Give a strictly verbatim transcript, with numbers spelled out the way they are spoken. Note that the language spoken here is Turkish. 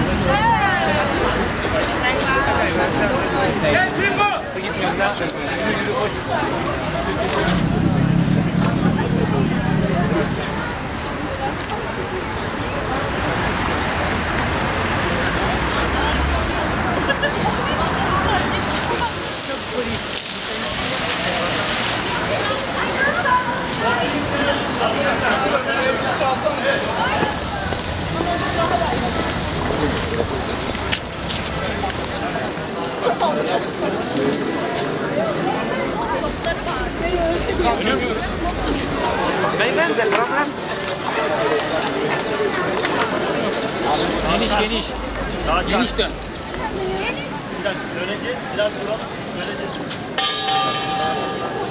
Beyefendi problem. Geniş geniş. Geniş dön. Biraz böyle gel, biraz duralım. Böyle gel.